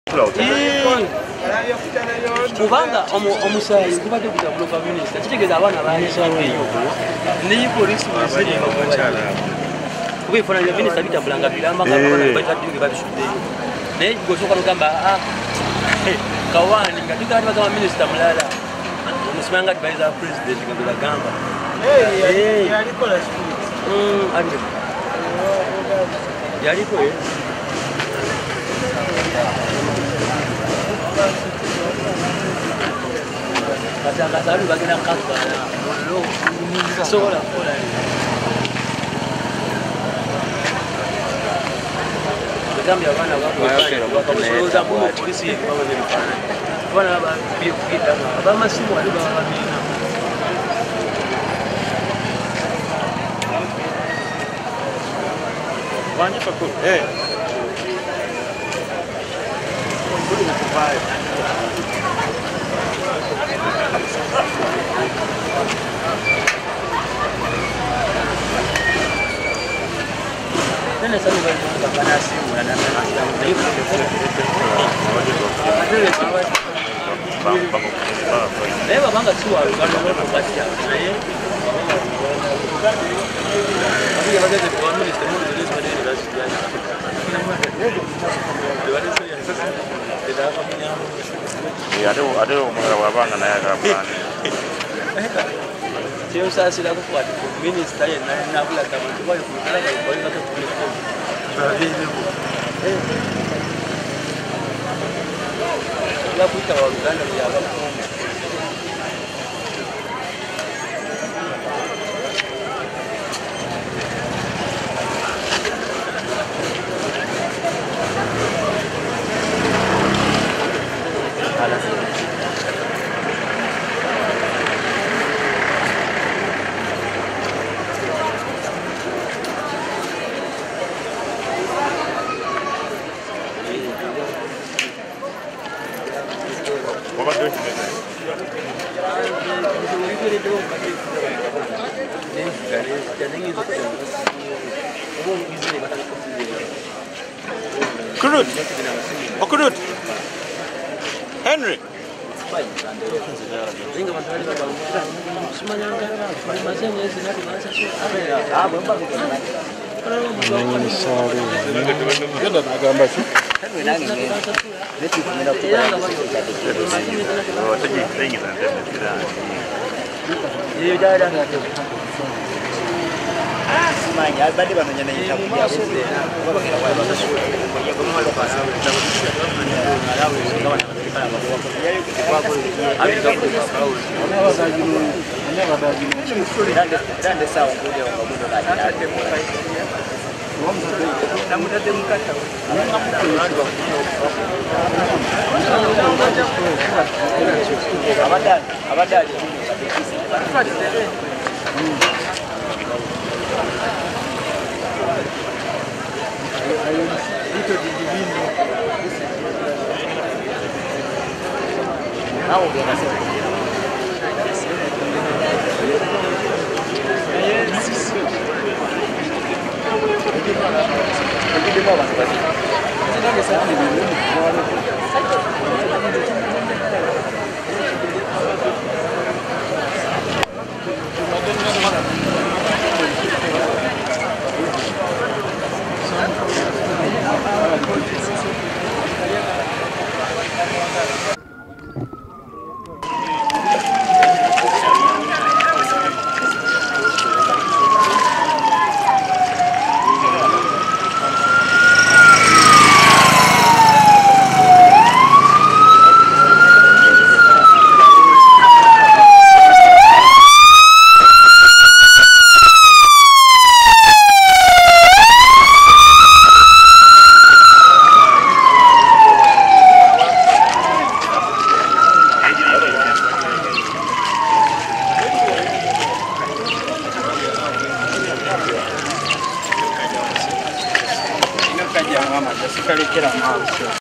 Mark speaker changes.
Speaker 1: kubanga omusayi gubadde gutabuloka minisita kitegeeza abaana bayisaweeyo neyi polisi bweziri kuba ebifaananyi bya minisita bitabulanga biramba nga abaana bataddiyo ge babisuddeyo naye gosooka nogamba kawaani nga tugala tibagamba minisita mulala omusimanga tibayiza pulezidenti nga bwebagamba yaliko Kasih bagian angkat lo soalnya kita biar mana waktu polisi mana biar kita apa masih mau ada bawa lagi banyak pakul Nene sanu bana simu na leba banga tuwa lugano lwo batia naye abi yabageze kwa minister mu nzego z'abadeni bazijyanye ate omulala wabanga naye agambane Tio sasa la kufuata minister yena nabula kama kwa kukala kwa mpaka kuliko la kuita wa Uganda ya baba Kurut, Kurut, Henry.
Speaker 2: Semuanya, tadi bangunnya nih yang punya aku.
Speaker 1: Dito di divino.
Speaker 2: Tahu dia kasih. Jadi dia mau masuk lagi. Sini ada satu di dulu.